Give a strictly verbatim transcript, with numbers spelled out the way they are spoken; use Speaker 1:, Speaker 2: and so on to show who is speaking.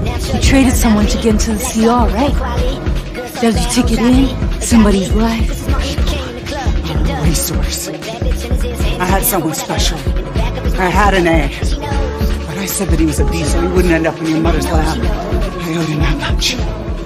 Speaker 1: You traded someone to get into the C R, right? That was your ticket in? Somebody's life?
Speaker 2: A resource. I had someone special. I had an A. But I said that he was a beast so he wouldn't end up in your mother's lab. I owed him that much.